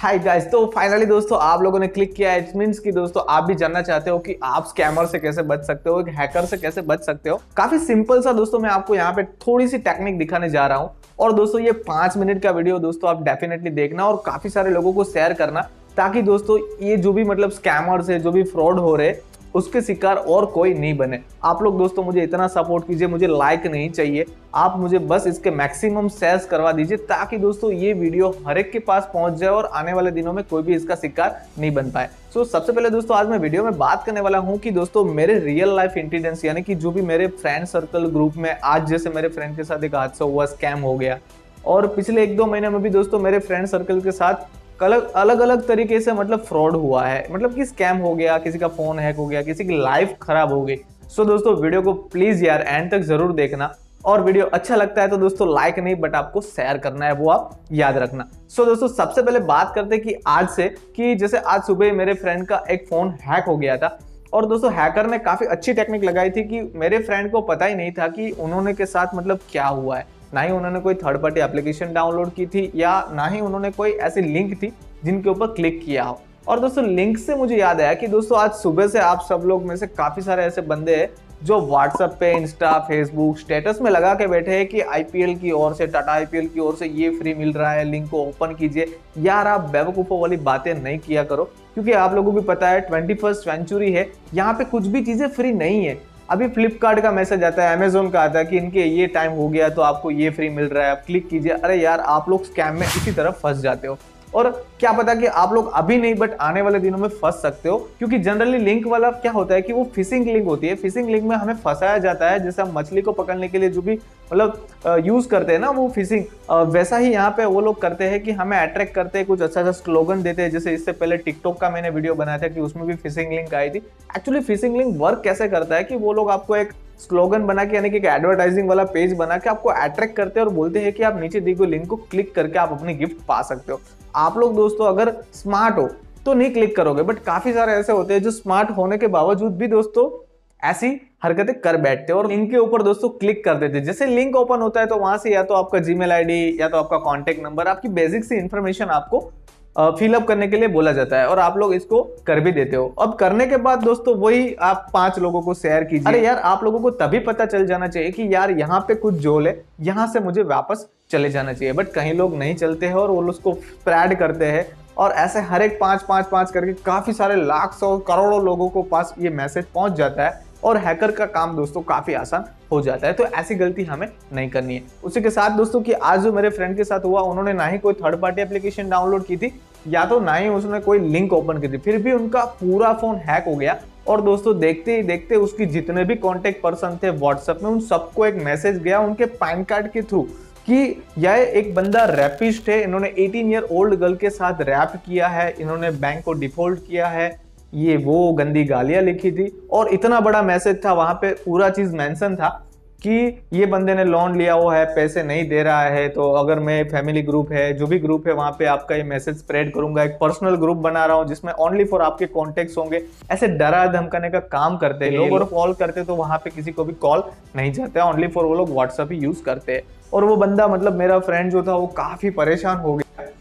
Hi guys, तो finally दोस्तों आप लोगों ने क्लिक किया। इट मींस कि दोस्तों आप भी जानना चाहते हो कि आप स्कैमर से कैसे बच सकते हो, एक हैकर से कैसे बच सकते हो। काफी सिंपल सा दोस्तों मैं आपको यहाँ पे थोड़ी सी टेक्निक दिखाने जा रहा हूँ। और दोस्तों ये 5 मिनट का वीडियो दोस्तों आप डेफिनेटली देखना और काफी सारे लोगों को शेयर करना, ताकि दोस्तों ये जो भी मतलब स्कैमर्स है, जो भी फ्रॉड हो रहे, उसके शिकार और कोई नहीं बने। आप लोग दोस्तों मुझे इतना सपोर्ट कीजिए, मुझे लाइक नहीं चाहिए, आप मुझे बस इसके मैक्सिमम शेयर करवा दीजिए, ताकि दोस्तों ये वीडियो हर एक के पास पहुंच जाए और आने वाले दिनों में कोई भी इसका शिकार नहीं बन पाए। सो सबसे पहले दोस्तों आज मैं वीडियो में बात करने वाला हूं कि दोस्तों मेरे रियल लाइफ इंसिडेंट्स, यानी कि जो भी मेरे फ्रेंड सर्कल ग्रुप में आज जैसे मेरे फ्रेंड के साथ एक हादसा हुआ, स्कैम हो गया, और पिछले 1-2 महीने में भी दोस्तों मेरे फ्रेंड सर्कल के साथ अलग अलग तरीके से मतलब फ्रॉड हुआ है, मतलब कि स्कैम हो गया, किसी का फोन हैक हो गया, किसी की लाइफ खराब हो गई। सो दोस्तों वीडियो को प्लीज यार एंड तक जरूर देखना, और वीडियो अच्छा लगता है तो दोस्तों लाइक नहीं बट आपको शेयर करना है, वो आप याद रखना। सो दोस्तों सबसे पहले बात करते हैं कि आज से, कि जैसे आज सुबह मेरे फ्रेंड का एक फोन हैक हो गया था। और दोस्तों हैकर ने काफी अच्छी टेक्निक लगाई थी कि मेरे फ्रेंड को पता ही नहीं था कि उन्होंने के साथ मतलब क्या हुआ है। ना ही उन्होंने कोई थर्ड पार्टी एप्लीकेशन डाउनलोड की थी, या ना ही उन्होंने कोई ऐसी लिंक थी जिनके ऊपर क्लिक किया हो। और दोस्तों लिंक से मुझे याद आया कि दोस्तों आज सुबह से आप सब लोग में से काफी सारे ऐसे बंदे हैं जो व्हाट्सएप पे, इंस्टा, फेसबुक स्टेटस में लगा के बैठे हैं कि आईपीएल की ओर से, टाटा आईपीएल की ओर से ये फ्री मिल रहा है, लिंक को ओपन कीजिए। यार आप बेवकूफों वाली बातें नहीं किया करो, क्योंकि आप लोगों को भी पता है 21st सेंचुरी है, यहाँ पे कुछ भी चीजें फ्री नहीं है। अभी फ्लिपकार्ट का मैसेज आता है, अमेजोन का आता है कि इनके ये टाइम हो गया तो आपको ये फ्री मिल रहा है, आप क्लिक कीजिए। अरे यार आप लोग स्कैम में इसी तरह फंस जाते हो, और क्या पता कि आप लोग अभी नहीं बट आने वाले दिनों में फंस सकते हो। क्योंकि जनरली लिंक वाला क्या होता है कि वो फिशिंग लिंक होती है। फिशिंग लिंक में हमें फंसाया जाता है, जैसे हम मछली को पकड़ने के लिए जो भी मतलब यूज करते हैं ना वो फिशिंग, वैसा ही यहाँ पे वो लोग करते हैं कि हमें अट्रैक्ट करते हैं, कुछ अच्छा सा स्लोगन देते हैं। जैसे इससे पहले टिकटॉक का मैंने वीडियो बनाया था कि उसमें भी फिशिंग लिंक आई थी। एक्चुअली फिशिंग लिंक वर्क कैसे करता है कि वो लोग आपको एक स्लोगन बना के, यानी कि एक एडवर्टाइजिंग वाला पेज बना के आपको अट्रैक्ट करते हैं और बोलते हैं कि आप नीचे दी गई लिंक को क्लिक करके आप अपनी गिफ्ट पा सकते हो। आप लोग दोस्तों अगर स्मार्ट हो तो नहीं क्लिक करोगे, बट काफी सारे ऐसे होते हैं जो स्मार्ट होने के बावजूद भी दोस्तों ऐसी हरकतें कर बैठते हैं और लिंक के ऊपर दोस्तों क्लिक कर देते हैं। जैसे लिंक ओपन होता है तो वहां से या तो आपका जीमेल आईडी या तो आपका कॉन्टेक्ट नंबर, आपकी बेसिक सी इंफॉर्मेशन आपको फिलअप करने के लिए बोला जाता है, और आप लोग इसको कर भी देते हो। अब करने के बाद दोस्तों वही आप 5 लोगों को शेयर कीजिए। अरे यार आप लोगों को तभी पता चल जाना चाहिए कि यार यहाँ पे कुछ जोल है, यहाँ से मुझे वापस चले जाना चाहिए, बट कहीं लोग नहीं चलते हैं और वो उसको स्प्रेड करते हैं, और ऐसे हर एक 5 करके काफी सारे लाख, 100, करोड़ों लोगों को पास ये मैसेज पहुंच जाता है, और हैकर का काम दोस्तों काफी आसान हो जाता है। तो ऐसी गलती हमें नहीं करनी है। उसी के साथ दोस्तों कि आज जो मेरे फ्रेंड के साथ हुआ, उन्होंने ना ही कोई थर्ड पार्टी एप्लीकेशन डाउनलोड की थी, या तो ना ही उसने कोई लिंक ओपन की थी, फिर भी उनका पूरा फोन हैक हो गया। और दोस्तों देखते ही देखते उसकी जितने भी कॉन्टेक्ट पर्सन थे व्हाट्सएप में, उन सबको एक मैसेज गया उनके पैन कार्ड के थ्रू कि यह एक बंदा रैपिस्ट है, इन्होंने 18 ईयर ओल्ड गर्ल के साथ रैप किया है, इन्होंने बैंक को डिफॉल्ट किया है, ये वो गंदी गालियां लिखी थी। और इतना बड़ा मैसेज था, वहां पे पूरा चीज मेंशन था कि ये बंदे ने लोन लिया हुआ है, पैसे नहीं दे रहा है, तो अगर मैं फैमिली ग्रुप है, जो भी ग्रुप है, वहां पे आपका ये मैसेज स्प्रेड करूंगा। एक पर्सनल ग्रुप बना रहा हूं जिसमें ओनली फॉर आपके कॉन्टेक्ट्स होंगे। ऐसे डरा धमकाने का काम करते हैं लोग, और कॉल करते तो वहां पे किसी को भी कॉल नहीं जाता है, ओनली फॉर वो लोग व्हाट्सएप ही यूज करते हैं। और वो बंदा मतलब मेरा फ्रेंड जो था वो काफी परेशान हो गया,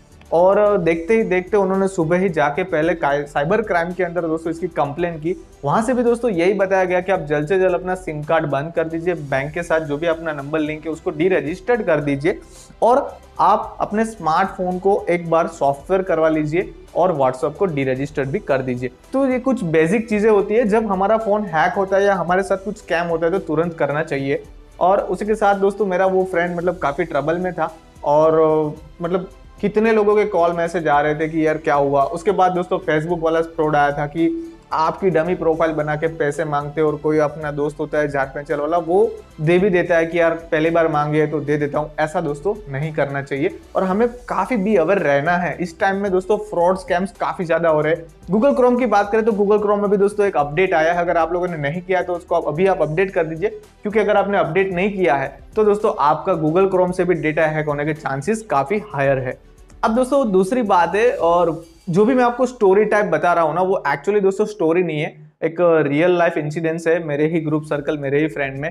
और देखते ही देखते उन्होंने सुबह ही जाके पहले साइबर क्राइम के अंदर दोस्तों इसकी कंप्लेन की। वहां से भी दोस्तों यही बताया गया कि आप जल्द से जल्द अपना सिम कार्ड बंद कर दीजिए, बैंक के साथ जो भी अपना नंबर लिंक है उसको डीरजिस्टर्ड कर दीजिए, और आप अपने स्मार्टफोन को एक बार सॉफ्टवेयर करवा लीजिए और व्हाट्सएप को डीरजिस्टर्ड भी कर दीजिए। तो ये कुछ बेसिक चीजें होती है, जब हमारा फोन हैक होता है या हमारे साथ कुछ स्कैम होता है तो तुरंत करना चाहिए। और उसी के साथ दोस्तों मेरा वो फ्रेंड मतलब काफी ट्रबल में था, और मतलब कितने लोगों के कॉल मैसेज आ रहे थे कि यार क्या हुआ। उसके बाद दोस्तों फेसबुक वाला फ्रॉड आया था कि आपकी डमी प्रोफाइल बना के पैसे मांगते, और कोई अपना दोस्त होता है जाट पेंचल वाला, वो दे भी देता है कि यार पहली बार मांगे तो दे देता हूँ। ऐसा दोस्तों नहीं करना चाहिए, और हमें काफी बी अवेयर रहना है। इस टाइम में दोस्तों फ्रॉड स्कैम्स काफी ज्यादा हो रहे हैं। गूगल क्रोम की बात करें तो गूगल क्रोम में भी दोस्तों एक अपडेट आया है, अगर आप लोगों ने नहीं किया तो उसको अभी आप अपडेट कर दीजिए, क्योंकि अगर आपने अपडेट नहीं किया है तो दोस्तों आपका गूगल क्रोम से भी डेटा हैक होने के चांसेस काफी हायर है। अब दोस्तों दूसरी बात है, और जो भी मैं आपको स्टोरी टाइप बता रहा हूं ना, वो एक्चुअली दोस्तों स्टोरी नहीं है, एक रियल लाइफ इंसिडेंस है मेरे ही ग्रुप सर्कल, मेरे ही फ्रेंड में।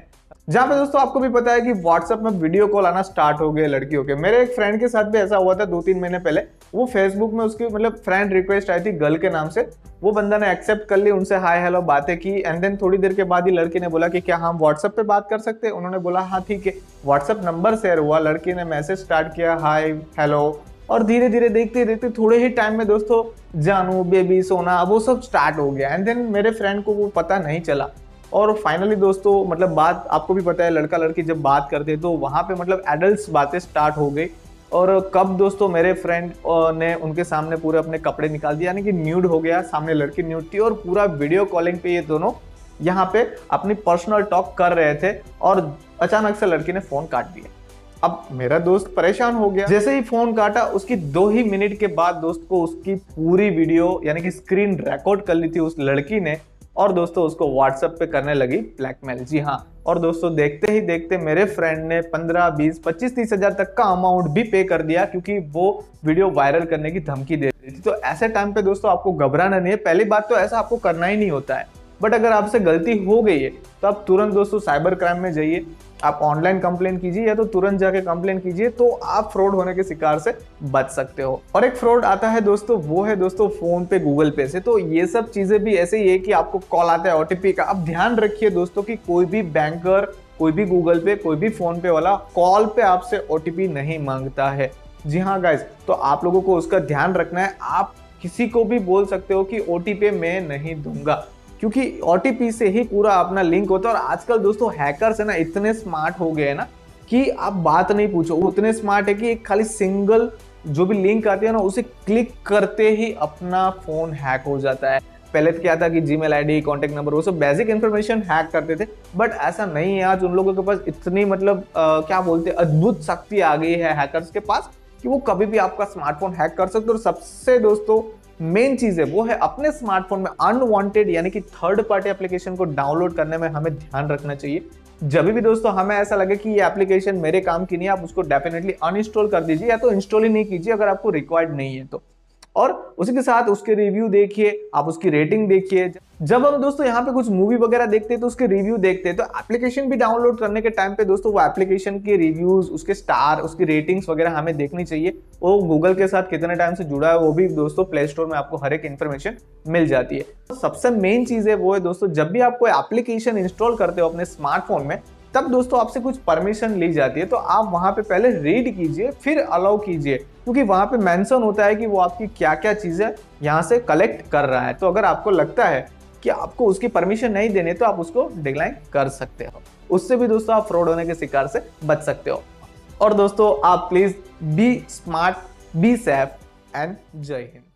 जहाँ पे दोस्तों आपको भी पता है कि व्हाट्सएप में वीडियो कॉल आना स्टार्ट हो गए लड़कियों के। मेरे एक फ्रेंड के साथ भी ऐसा हुआ था 2-3 महीने पहले। वो फेसबुक में उसकी मतलब फ्रेंड रिक्वेस्ट आई थी गर्ल के नाम से, वो बंदा ने एक्सेप्ट कर ली, उनसे हाय हेलो बातें की, एंड देन थोड़ी देर के बाद ही लड़की ने बोला कि क्या हम व्हाट्सएप पे बात कर सकते हैं। उन्होंने बोला हाँ ठीक है। व्हाट्सएप नंबर शेयर हुआ, लड़की ने मैसेज स्टार्ट किया हाय हेलो, और धीरे धीरे देखते देखते थोड़े ही टाइम में दोस्तों जानू बेबी सोना वो सब स्टार्ट हो गया। एंड देन मेरे फ्रेंड को वो पता नहीं चला, और फाइनली दोस्तों मतलब बात आपको भी पता है, लड़का लड़की जब बात करते हैं तो वहां पे मतलब एडल्ट्स बातें स्टार्ट हो गई। और कब दोस्तों मेरे फ्रेंड ने उनके सामने पूरे अपने कपड़े निकाल दिए, यानी कि न्यूड हो गया, सामने लड़की न्यूड थी, और पूरा वीडियो कॉलिंग पे ये दोनों यहाँ पे अपनी पर्सनल टॉक कर रहे थे, और अचानक से लड़की ने फोन काट दिया। अब मेरा दोस्त परेशान हो गया। जैसे ही फोन काटा उसकी 2 ही मिनट के बाद दोस्त को उसकी पूरी वीडियो यानी कि स्क्रीन रिकॉर्ड कर ली थी उस लड़की ने, और दोस्तों उसको व्हाट्सएप पे करने लगी ब्लैकमेल। जी हाँ, और दोस्तों देखते ही देखते मेरे फ्रेंड ने 15, 20, 25, 30 हजार तक का अमाउंट भी पे कर दिया, क्योंकि वो वीडियो वायरल करने की धमकी दे रही थी। तो ऐसे टाइम पे दोस्तों आपको घबराना नहीं है। पहली बात तो ऐसा आपको करना ही नहीं होता है, बट अगर आपसे गलती हो गई है तो आप तुरंत दोस्तों साइबर क्राइम में जाइए, आप ऑनलाइन कंप्लेन कीजिए, या तो तुरंत जाके कंप्लेन कीजिए, तो आप फ्रॉड होने के शिकार से बच सकते हो। और एक फ्रॉड आता है दोस्तों, वो है दोस्तों फोन पे, गूगल पे से। तो ये सब चीजें भी ऐसे ही है कि आपको कॉल आता है ओटीपी का। अब ध्यान रखिए दोस्तों कि कोई भी बैंकर, कोई भी गूगल पे, कोई भी फोन पे वाला कॉल पे आपसे ओटीपी नहीं मांगता है। जी हाँ गाइज, तो आप लोगों को उसका ध्यान रखना है। आप किसी को भी बोल सकते हो कि ओटीपी मैं नहीं दूंगा, क्योंकि ओटीपी से ही पूरा अपना लिंक होता है। और आजकल दोस्तों हैकर्स है ना इतने स्मार्ट हो गए हैं ना कि आप बात नहीं पूछो, वो इतने स्मार्ट है कि एक खाली सिंगल जो भी लिंक आती है ना उसे क्लिक करते ही अपना फोन हैक हो जाता है। पहले तो क्या था कि जीमेल आईडी, कॉन्टेक्ट नंबर, वो सब बेसिक इन्फॉर्मेशन हैक करते थे, बट ऐसा नहीं है। आज उन लोगों के पास इतनी मतलब क्या बोलते हैं, अद्भुत शक्ति आ गई है हैकर्स के पास कि वो कभी भी आपका स्मार्टफोन हैक कर सकते। और सबसे दोस्तों मेन चीज है वो है अपने स्मार्टफोन में अनवांटेड यानी कि थर्ड पार्टी एप्लीकेशन को डाउनलोड करने में हमें ध्यान रखना चाहिए। जब भी दोस्तों हमें ऐसा लगे कि ये एप्लीकेशन मेरे काम की नहीं है, आप उसको डेफिनेटली अनइंस्टॉल कर दीजिए, या तो इंस्टॉल ही नहीं कीजिए अगर आपको रिक्वायर्ड नहीं है तो। और उसी के साथ उसके रिव्यू देखिए, आप उसकी रेटिंग देखिए। जब हम दोस्तों यहाँ पे कुछ मूवी वगैरह देखते हैं तो उसके रिव्यू देखते हैं, तो एप्लीकेशन भी डाउनलोड करने के टाइम पे दोस्तों वो एप्लीकेशन के रिव्यूज, उसके स्टार, उसकी रेटिंग्स वगैरह हमें देखनी चाहिए। वो गूगल के साथ कितने टाइम से जुड़ा है वो भी दोस्तों प्ले स्टोर में आपको हर एक इन्फॉर्मेशन मिल जाती है। तो सबसे मेन चीज है वो है दोस्तों, जब भी आप कोई एप्लीकेशन इंस्टॉल करते हो अपने स्मार्टफोन में, तब दोस्तों आपसे कुछ परमिशन ली जाती है, तो आप वहां पे पहले रीड कीजिए फिर अलाउ कीजिए, क्योंकि वहां पे मेंशन होता है कि वो आपकी क्या क्या चीजें यहां से कलेक्ट कर रहा है। तो अगर आपको लगता है कि आपको उसकी परमिशन नहीं देने तो आप उसको डिक्लाइन कर सकते हो। उससे भी दोस्तों आप फ्रॉड होने के शिकार से बच सकते हो। और दोस्तों आप please be smart, be safe and जय हिंद।